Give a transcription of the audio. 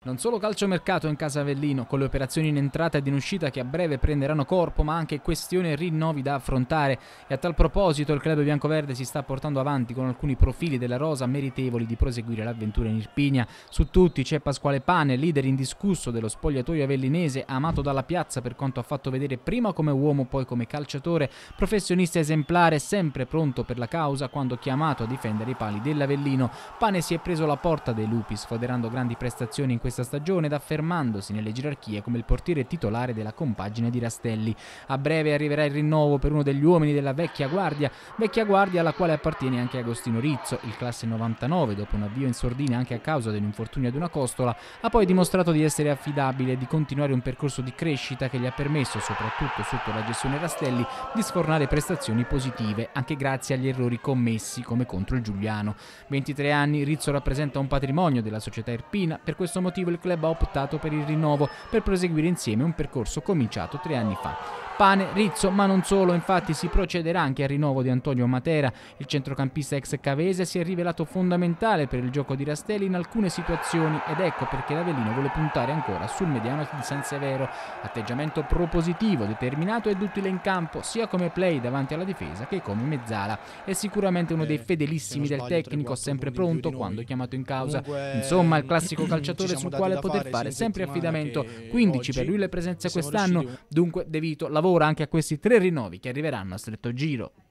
Non solo calciomercato in casa Avellino, con le operazioni in entrata ed in uscita che a breve prenderanno corpo, ma anche questioni e rinnovi da affrontare. E a tal proposito il club biancoverde si sta portando avanti con alcuni profili della rosa meritevoli di proseguire l'avventura in Irpinia. Su tutti c'è Pasquale Pane, leader indiscusso dello spogliatoio avellinese, amato dalla piazza per quanto ha fatto vedere prima come uomo poi come calciatore, professionista esemplare, sempre pronto per la causa quando chiamato a difendere i pali dell'Avellino. Pane si è preso la porta dei lupi, sfoderando grandi prestazioni in questa stagione ed affermandosi nelle gerarchie come il portiere titolare della compagine di Rastelli. A breve arriverà il rinnovo per uno degli uomini della vecchia guardia alla quale appartiene anche Agostino Rizzo. Il classe 99, dopo un avvio in sordina anche a causa dell'infortunio ad una costola, ha poi dimostrato di essere affidabile e di continuare un percorso di crescita che gli ha permesso, soprattutto sotto la gestione Rastelli, di sfornare prestazioni positive, anche grazie agli errori commessi come contro il Giuliano. 23 anni, Rizzo rappresenta un patrimonio della società irpina, per questo motivo il club ha optato per il rinnovo per proseguire insieme un percorso cominciato 3 anni fa. Pane, Rizzo, ma non solo, infatti si procederà anche al rinnovo di Antonio Matera. Il centrocampista ex cavese si è rivelato fondamentale per il gioco di Rastelli in alcune situazioni ed ecco perché l'Avellino vuole puntare ancora sul mediano di San Severo. Atteggiamento propositivo, determinato ed utile in campo, sia come play davanti alla difesa che come mezzala. È sicuramente uno dei fedelissimi del tecnico, sempre pronto quando chiamato in causa. Insomma, il classico calciatore sul quale poter fare sempre affidamento. 15 per lui le presenze quest'anno, dunque De Vito lavora anche a questi 3 rinnovi che arriveranno a stretto giro.